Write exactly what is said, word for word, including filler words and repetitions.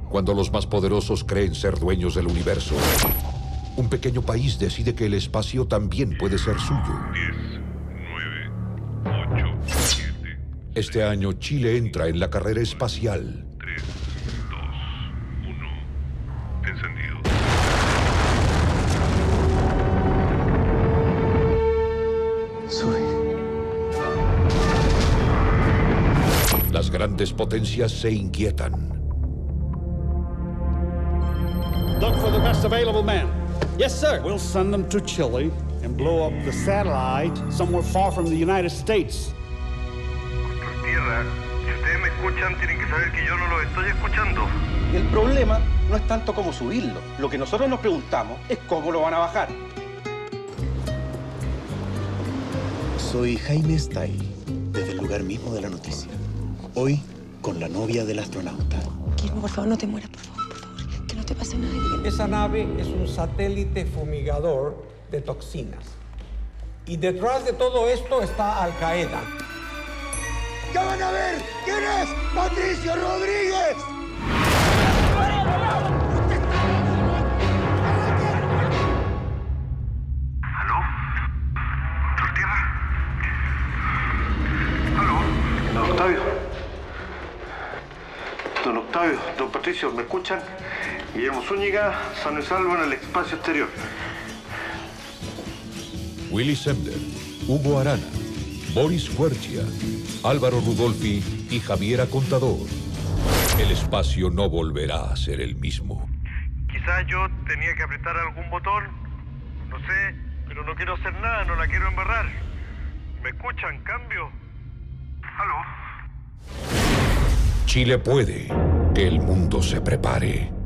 Cuando los más poderosos creen ser dueños del universo, un pequeño país decide que el espacio también puede ser suyo. diez, nueve, ocho, siete, Este año Chile entra en la carrera espacial. tres, dos, uno. Encendido. Sube. Las grandes potencias se inquietan. Look for the best available man. Yes, sir. We'll send them to Chile and blow up the satellite somewhere far from the United States. Por tierra, si ustedes me escuchan, tienen que saber que yo no los estoy escuchando. El problema no es tanto cómo subirlo. Lo que nosotros nos preguntamos es cómo lo van a bajar. Soy Jaime Style, desde el lugar mismo de la noticia. Hoy, con la novia del astronauta. Guillermo, por favor, no te mueras, por favor, por favor. Que no te pase nada, Guillermo. Esa nave es un satélite fumigador de toxinas. Y detrás de todo esto está Al Qaeda. ¡Ya van a ver! ¿Quién es? ¡Patricio Rodríguez! ¿Aló? ¿Por tierra? ¿Aló? Don Octavio. Don Octavio, don Patricio, ¿me escuchan? Guillermo Zúñiga, sano y salvo en el espacio exterior. Willy Sembler, Hugo Arana, Boris Huerchia, Álvaro Rudolfi y Javiera Contador. El espacio no volverá a ser el mismo. Quizás yo tenía que apretar algún botón. No sé, pero no quiero hacer nada, no la quiero embarrar. ¿Me escuchan? ¿Cambio? ¿Aló? Chile puede. Que el mundo se prepare.